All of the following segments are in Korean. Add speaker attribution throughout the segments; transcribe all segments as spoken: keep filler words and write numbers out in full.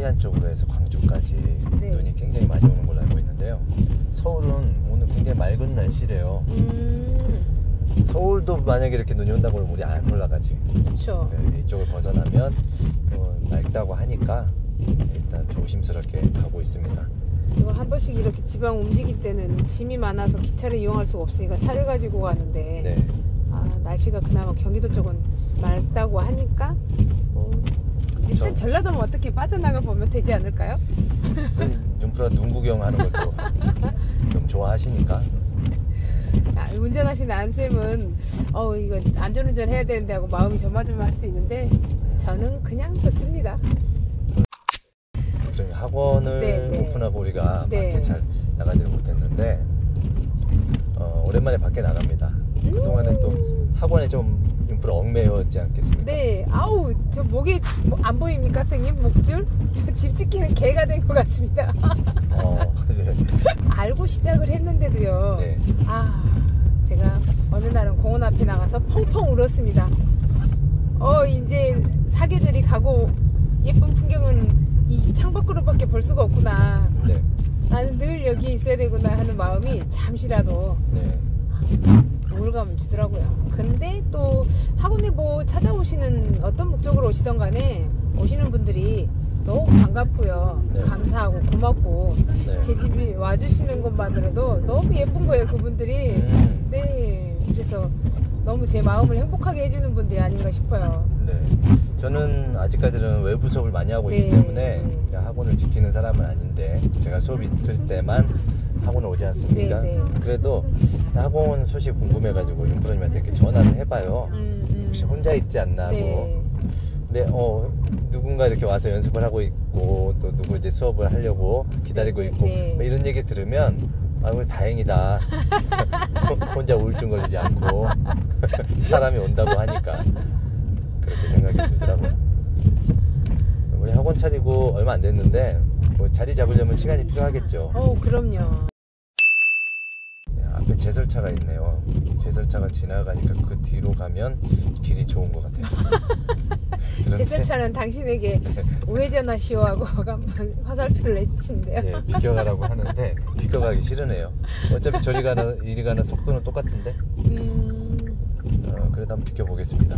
Speaker 1: 서해안 쪽으로 해서 광주까지 네. 눈이 굉장히 많이 오는 걸로 알고 있는데요. 서울은 오늘 굉장히 맑은 날씨래요. 음. 서울도 만약에 이렇게 눈이 온다고 하면 우리 안 올라가지.
Speaker 2: 그렇죠.
Speaker 1: 네, 이쪽을 벗어나면 또 맑다고 하니까 일단 조심스럽게 가고 있습니다.
Speaker 2: 한 번씩 이렇게 지방 움직일 때는 짐이 많아서 기차를 이용할 수가 없으니까 차를 가지고 가는데 네. 아, 날씨가 그나마 경기도 쪽은 맑다고 하니까 뭐 일단 저, 전라도는 어떻게 빠져나가 보면 되지 않을까요?
Speaker 1: 윤프라 눈 구경하는 것도 좀 좋아하시니까.
Speaker 2: 아, 운전하시는 안쌤은 어 이거 안전운전 해야 되는데 하고 마음이 조마조마할 수 있는데 저는 그냥 좋습니다.
Speaker 1: 학원을 네네. 오픈하고 우리가 네. 밖에 잘 나가지를 못했는데 어, 오랜만에 밖에 나갑니다. 음 그동안에 또 학원에 좀 윤프라 얽매였지 않겠습니까?
Speaker 2: 네. 아우 저 목에 안 보입니까 선생님? 목줄? 저 집 지키는 개가 된 것 같습니다. 어, 네. 알고 시작을 했는데도요. 네. 아 제가 어느 날은 공원 앞에 나가서 펑펑 울었습니다. 어 이제 사계절이 가고 예쁜 풍경은 이 창밖으로밖에 볼 수가 없구나. 네. 나는 늘 여기에 있어야 되구나 하는 마음이 잠시라도 네. 우울감을 주더라고요. 근데 또 학원에 뭐 찾아오시는 어떤 목적으로 오시던 간에 오시는 분들이 너무 반갑고요. 네. 감사하고 고맙고 네. 제 집에 와주시는 것만으로도 너무 예쁜 거예요. 그분들이. 음. 네. 그래서 너무 제 마음을 행복하게 해주는 분들이 아닌가 싶어요.
Speaker 1: 네, 저는 아직까지는 외부 수업을 많이 하고 네. 있기 때문에 네. 학원을 지키는 사람은 아닌데 제가 수업이 있을 때만 학원을 오지 않습니까? 네, 네. 그래도 학원 소식 궁금해가지고 윤프로님한테 이렇게 전화를 해봐요. 음, 음. 혹시 혼자 있지 않나 하고. 네. 근데 어 누군가 이렇게 와서 연습을 하고 있고 또 누구 이제 수업을 하려고 기다리고 네, 있고 네. 뭐 이런 얘기 들으면 아이고 다행이다. 혼자 우울증 걸리지 않고 사람이 온다고 하니까 그렇게 생각이 들더라고요. 우리 학원 차리고 얼마 안 됐는데 뭐 자리 잡으려면 시간이 필요하겠죠.
Speaker 2: 어, 그럼요.
Speaker 1: 네, 앞에 제설차가 있네요. 제설차가 지나가니까 그 뒤로 가면 길이 좋은 것 같아요.
Speaker 2: 제설차는 당신에게 우회전하시오 하고 한번 화살표를 내주시는데요.
Speaker 1: 네, 비켜가라고 하는데 비켜가기 싫으네요. 어차피 저리 가는 이리 가는 속도는 똑같은데. 음... 어, 그래도 한번 비켜보겠습니다.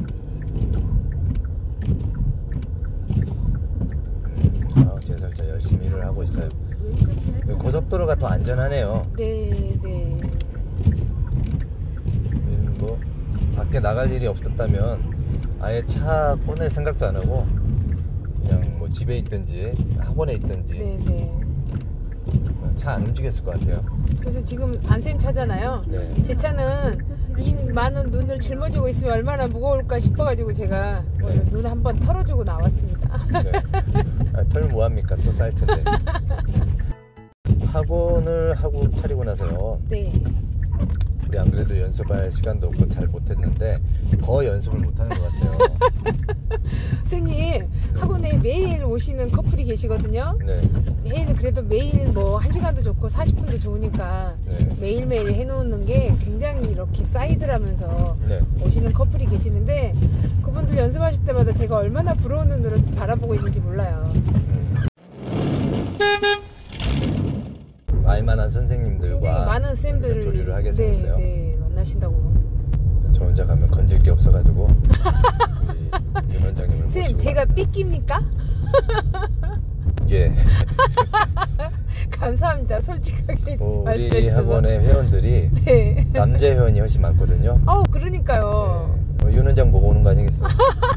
Speaker 1: 음, 아, 제설차 열심히 일을 하고 있어요. 고속도로가 더 안전하네요.
Speaker 2: 네, 네.
Speaker 1: 뭐 밖에 나갈 일이 없었다면 아예 차 꺼낼 생각도 안 하고 그냥 뭐 집에 있든지 학원에 있든지 네네. 차 안 움직였을 것 같아요.
Speaker 2: 그래서 지금 안쌤 차잖아요. 네. 제 차는 이 많은 눈을 짊어지고 있으면 얼마나 무거울까 싶어가지고 제가 네. 오늘 눈 한번 털어주고 나왔습니다. 네.
Speaker 1: 아, 털 뭐합니까? 또 쌀 텐데. 학원을 하고 차리고 나서요. 네. 우리 안 그래도 연습할 시간도 없고 잘 못했는데 더 연습을 못하는 것 같아요.
Speaker 2: 선생님 학원에 매일 오시는 커플이 계시거든요. 네. 매일 그래도 매일 뭐 한 시간도 좋고 사십 분도 좋으니까 네. 매일매일 해놓는 게 굉장히 이렇게 사이드라면서 네. 오시는 커플이 계시는데 그분들 연습하실 때마다 제가 얼마나 부러운 눈으로 바라보고 있는지 몰라요. 음.
Speaker 1: 알만한 선생님들과
Speaker 2: 많은 쌤들을
Speaker 1: 교류를 하게 생겼어요.
Speaker 2: 네, 네, 만나신다고.
Speaker 1: 저 혼자 가면 건질 게 없어가지고 우리 윤 원장님을 모시고
Speaker 2: 쌤, 제가 삐낍니까?
Speaker 1: 예.
Speaker 2: 감사합니다. 솔직하게
Speaker 1: 어,
Speaker 2: 말씀해
Speaker 1: 우리
Speaker 2: 주셔서.
Speaker 1: 학원의 회원들이 네. 남자 회원이 훨씬 많거든요.
Speaker 2: 아우 그러니까요.
Speaker 1: 네. 어, 윤 원장 보고 오는 거 아니겠어요?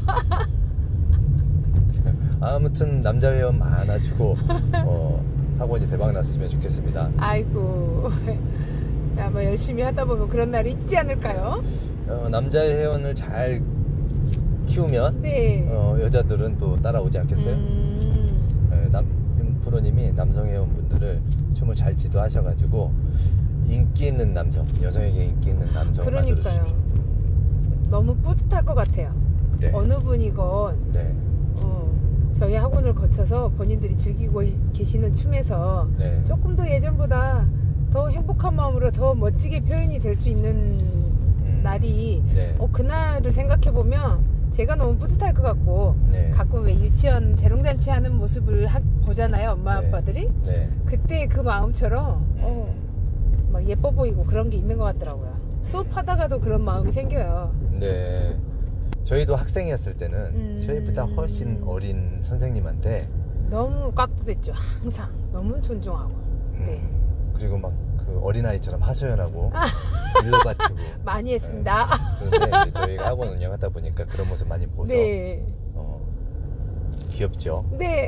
Speaker 1: 아무튼 남자 회원 많아지고 어, 학원이 대박 났으면 좋겠습니다.
Speaker 2: 아이고 아마 열심히 하다 보면 그런 날이 있지 않을까요?
Speaker 1: 어, 남자 회원을 잘 키우면 네. 어, 여자들은 또 따라오지 않겠어요? 음... 네, 남, 프로님이 남성 회원분들을 춤을 잘 지도하셔가지고 인기 있는 남성, 여성에게 인기 있는 남성
Speaker 2: 그러니까요. 너무 뿌듯할 것 같아요. 네. 어느 분이건 네. 어, 저희 학원을 거쳐서 본인들이 즐기고 계시는 춤에서 네. 조금 더 예전보다 더 행복한 마음으로 더 멋지게 표현이 될 수 있는 음, 날이 네. 어, 그날을 생각해보면 제가 너무 뿌듯할 것 같고 네. 가끔 왜 유치원 재롱잔치 하는 모습을 하, 보잖아요 엄마 네. 아빠들이 네. 그때 그 마음처럼 어, 막 예뻐 보이고 그런 게 있는 것 같더라고요. 수업하다가도 그런 마음이 생겨요.
Speaker 1: 네, 저희도 학생이었을 때는 음... 저희보다 훨씬 어린 선생님한테
Speaker 2: 너무 깍두댔죠. 항상 너무 존중하고 음, 네.
Speaker 1: 그리고 막 그 어린아이처럼 하소연하고 일러바치고
Speaker 2: 많이 했습니다.
Speaker 1: 네. 그런데 이제 저희가 학원 운영하다 보니까 그런 모습 많이 보죠.
Speaker 2: 네.
Speaker 1: 어, 귀엽죠?
Speaker 2: 네.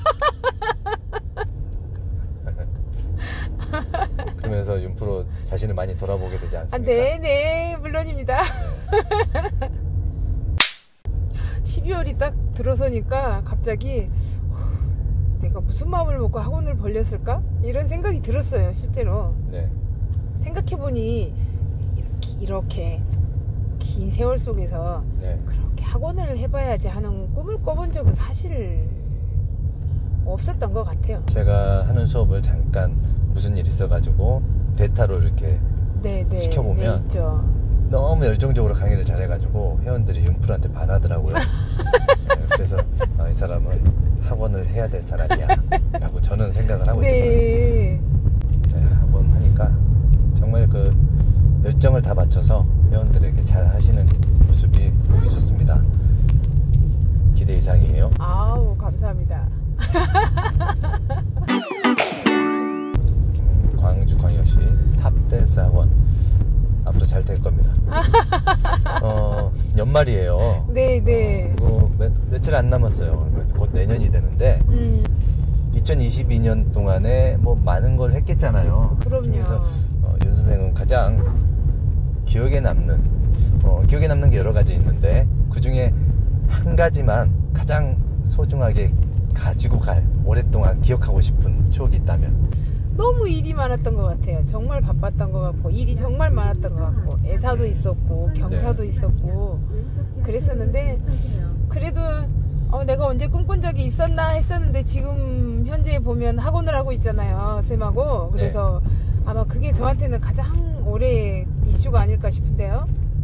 Speaker 1: 그러면서 윤프로 자신을 많이 돌아보게 되지 않습니까?
Speaker 2: 아, 네네 물론입니다. 네. 십이월이 딱 들어서니까 갑자기 내가 무슨 마음을 먹고 학원을 벌렸을까? 이런 생각이 들었어요 실제로. 네. 생각해보니 이렇게, 이렇게 긴 세월 속에서 네. 그렇게 학원을 해봐야지 하는 꿈을 꿔본 적은 사실 없었던 것 같아요.
Speaker 1: 제가 하는 수업을 잠깐 무슨 일 있어가지고 베타로 이렇게 네, 네, 시켜보면 네, 있죠. 너무 열정적으로 강의를 잘해가지고 회원들이 윤프로한테 반하더라고요. 네, 그래서 아, 이 사람은 학원을 해야 될 사람이야 라고 저는 생각을 하고 네. 있었어요. 네, 학원 하니까 정말 그 열정을 다 바쳐서 회원들에게 잘 하시는 모습이 보기 좋습니다. 기대 이상이에요.
Speaker 2: 아우 감사합니다.
Speaker 1: 광주광역시 탑댄스 학원 앞으로 잘 될 겁니다. 어, 연말이에요.
Speaker 2: 네네.
Speaker 1: 어, 며, 며칠 안 남았어요. 곧 내년이 되는데 음. 이천이십이 년 동안에 뭐 많은 걸 했겠잖아요.
Speaker 2: 그럼요.
Speaker 1: 그래서 어, 윤 선생은 가장 기억에 남는 어, 기억에 남는 게 여러 가지 있는데 그 중에 한 가지만 가장 소중하게 가지고 갈 오랫동안 기억하고 싶은 추억이 있다면?
Speaker 2: 너무 일이 많았던 것 같아요. 정말 바빴던 것 같고 일이 정말 많았던 것 같고 애사도 있었고 경사도 네. 있었고 그랬었는데 그래도 어, 내가 언제 꿈꾼 적이 있었나 했었는데 지금 현재 보면 학원을 하고 있잖아요 쌤하고. 그래서 네. 아마 그게 저한테는 가장 오래 이슈가 아닐까 싶은데요.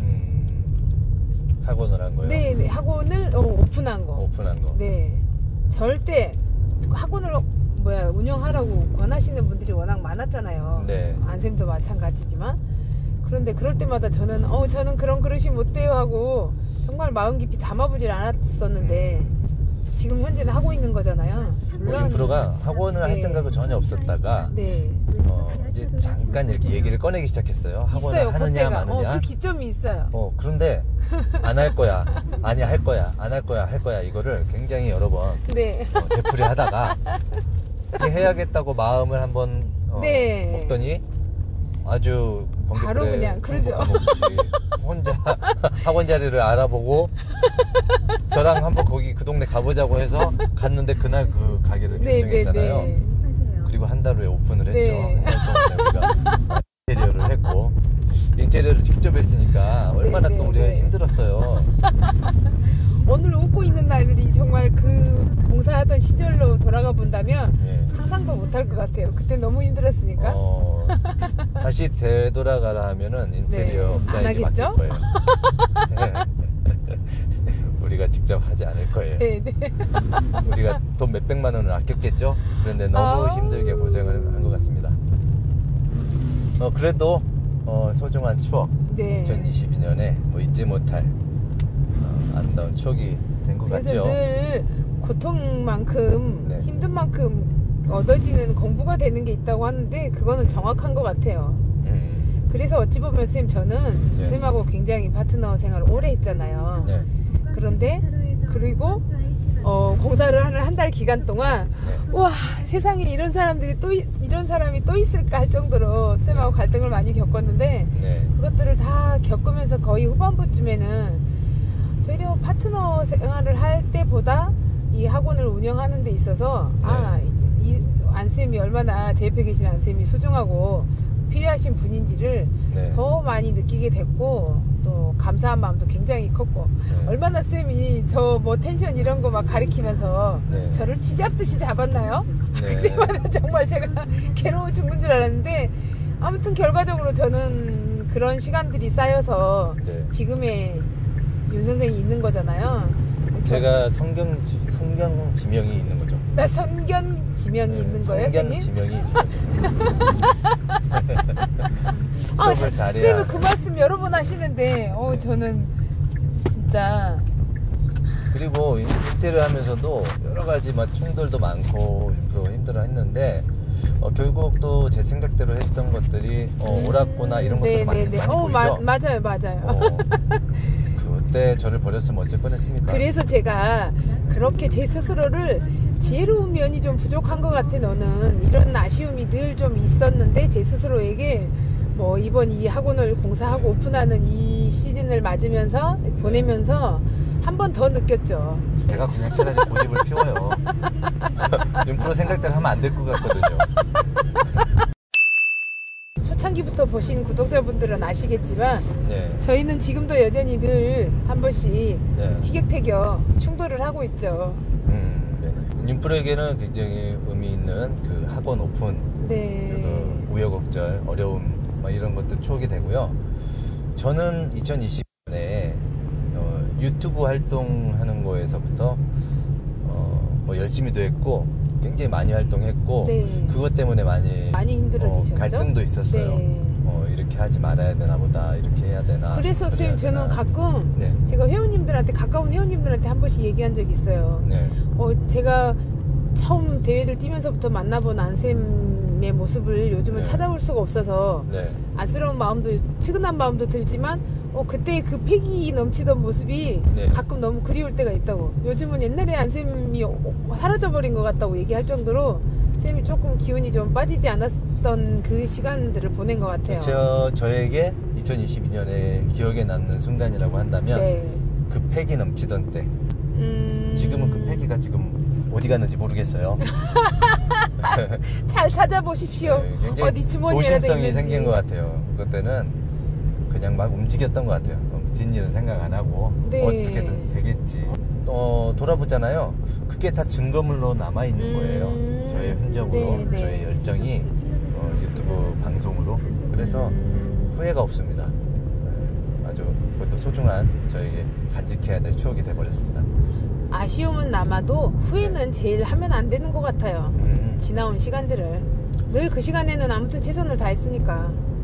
Speaker 1: 음, 학원을 한 거예요?
Speaker 2: 네, 네 학원을 어, 오픈한 거.
Speaker 1: 오픈한 거.
Speaker 2: 네, 절대 학원을 뭐야 운영하라고 권하시는 분들이 워낙 많았잖아요. 네. 안쌤도 마찬가지지만 그런데 그럴 때마다 저는 어 저는 그런 그릇이 못 돼요 하고 정말 마음 깊이 담아보질 않았었는데 지금 현재는 하고 있는 거잖아요.
Speaker 1: 물론 윤프로가 학원을 네. 할 생각은 전혀 없었다가 네. 어, 이제 잠깐 이렇게 얘기를 꺼내기 시작했어요. 학원을
Speaker 2: 있어요,
Speaker 1: 하느냐
Speaker 2: 그때가.
Speaker 1: 마느냐.
Speaker 2: 어, 그 기점이 있어요.
Speaker 1: 어, 그런데 안 할 거야, 아니 할 거야, 안 할 거야, 할 거야 이거를 굉장히 여러 번 네. 어, 되풀이하다가 해야겠다고 마음을 한번 어, 네. 먹더니 아주
Speaker 2: 바로 그냥 그러죠.
Speaker 1: 혼자 학원 자리를 알아보고 저랑 한번 거기 그 동네 가보자고 해서 갔는데 그날 그 가게를 네, 결정했잖아요. 네, 네. 그리고 한 달 후에 오픈을 했죠. 네. 한 달 동안 우리가 인테리어를 했고 인테리어를 직접 했으니까 얼마나 네, 또 네, 우리가 네. 힘들었어요.
Speaker 2: 오늘 웃고 있는 날이 정말 그 공사하던 시절로 돌아가 본다면 네. 상상도 못할 것 같아요. 그때 너무 힘들었으니까.
Speaker 1: 어, 다시 되돌아가라 하면은 인테리어 네. 업자에게 맡길 거예요. 우리가 직접 하지 않을 거예요. 네, 네. 우리가 돈 몇백만 원을 아꼈겠죠? 그런데 너무 아... 힘들게 고생을 한 것 같습니다. 어, 그래도 어, 소중한 추억 네. 이천이십이 년에 뭐 잊지 못할 어, 아름다운 추억이 된 것 같죠.
Speaker 2: 그래서 늘 고통만큼 네. 힘든 만큼 얻어지는 공부가 되는 게 있다고 하는데 그거는 정확한 것 같아요. 음. 그래서 어찌 보면 쌤 저는 네. 쌤하고 굉장히 파트너 생활을 오래 했잖아요. 네. 그런데 그리고 어, 공사를 하는 한 달 기간 동안 네. 와 세상에 이런 사람들이 또 이런 사람이 또 있을까 할 정도로 쌤하고 갈등을 많이 겪었는데 네. 그것들을 다 겪으면서 거의 후반부쯤에는 되려 파트너 생활을 할 때보다 이 학원을 운영하는 데 있어서 네. 아, 이 안쌤이 얼마나 제 옆에 계신 안쌤이 소중하고 필요하신 분인지를 네. 더 많이 느끼게 됐고 또 감사한 마음도 굉장히 컸고 네. 얼마나 쌤이 저 뭐 텐션 이런 거 막 가리키면서 네. 저를 쥐잡듯이 잡았나요? 네. 그때마다 정말 제가 괴로워 죽는 줄 알았는데 아무튼 결과적으로 저는 그런 시간들이 쌓여서 네. 지금의 윤 선생이 있는 거잖아요.
Speaker 1: 제가 성경 성경 지명이 있는 거죠.
Speaker 2: 나 성경 지명이 네, 있는 거예요,
Speaker 1: 성경 지명이 있는 거죠.
Speaker 2: 아, 자, 선생님은 그 말씀 여러 번 하시는데, 어, 네. 저는 진짜.
Speaker 1: 그리고 인테리어 하면서도 여러 가지 막 충돌도 많고 힘들어 했는데. 어, 결국 또 제 생각대로 했던 것들이 어, 옳았구나 이런 것도
Speaker 2: 네,
Speaker 1: 많이,
Speaker 2: 네, 네.
Speaker 1: 많이
Speaker 2: 어,
Speaker 1: 보이죠?
Speaker 2: 마, 맞아요 맞아요
Speaker 1: 어, 그때 저를 버렸으면 어쩔 뻔했습니까?
Speaker 2: 그래서 제가 그렇게 제 스스로를 지혜로운 면이 좀 부족한 것 같아. 너는 이런 아쉬움이 늘 좀 있었는데 제 스스로에게 뭐 이번 이 학원을 공사하고 오픈하는 이 시즌을 맞으면서 보내면서 한 번 더 느꼈죠.
Speaker 1: 제가 그냥 차라리 고집을 피워요. 윤프로 생각대로 하면 안 될 것 같거든요.
Speaker 2: 초창기부터 보신 구독자분들은 아시겠지만
Speaker 1: 네.
Speaker 2: 저희는 지금도 여전히 늘 한 번씩 네. 티격태격 충돌을 하고 있죠.
Speaker 1: 음, 네. 윤프로에게는 굉장히 의미 있는 그 학원 오픈,
Speaker 2: 네.
Speaker 1: 그 우여곡절, 어려움 뭐 이런 것도 추억이 되고요. 저는 이천이십 년에 어, 유튜브 활동하는 거에서부터 어, 뭐 열심히도 했고 굉장히 많이 활동했고 네. 그것 때문에 많이
Speaker 2: 많이 힘들어지셨죠?
Speaker 1: 어, 갈등도 있었어요. 네. 어, 이렇게 하지 말아야 되나 보다, 이렇게 해야 되나.
Speaker 2: 그래서 선생님 저는 가끔
Speaker 1: 네.
Speaker 2: 제가 회원님들한테, 가까운 회원님들한테 한 번씩 얘기한 적이 있어요. 네. 어, 제가 처음 대회를 뛰면서부터 만나본 안쌤의 모습을 요즘은 네. 찾아볼 수가 없어서 네. 안쓰러운 마음도, 측은한 마음도 들지만 어, 그때 그 패기 넘치던 모습이 네. 가끔 너무 그리울 때가 있다고. 요즘은 옛날에 안쌤이 사라져버린 것 같다고 얘기할 정도로 쌤이 조금 기운이 좀 빠지지 않았던 그 시간들을 보낸 것 같아요.
Speaker 1: 저, 저에게 이천이십이 년에 기억에 남는 순간이라고 한다면 네. 그 패기 넘치던 때. 음... 지금은 그 패기가 지금 어디 갔는지 모르겠어요.
Speaker 2: 잘 찾아보십시오.
Speaker 1: 네, 굉장히 어디 주머니에라도 조심성이 있는지. 생긴 것 같아요. 그때는 그냥 막 움직였던 것 같아요. 뒷일은 생각 안 하고 네. 어떻게든 되겠지. 또 돌아보잖아요. 그게 다 증거물로 남아있는 거예요. 음... 저의 흔적으로, 네, 네. 저의 열정이 어, 유튜브 방송으로. 그래서 음... 후회가 없습니다. 네, 아주 그것도 소중한 저에게 간직해야 될 추억이 돼버렸습니다.
Speaker 2: 아쉬움은 남아도 후회는 네. 제일 하면 안 되는 것 같아요. 음... 지나온 시간들을 늘 그 시간에는 아무튼 최선을 다했으니까.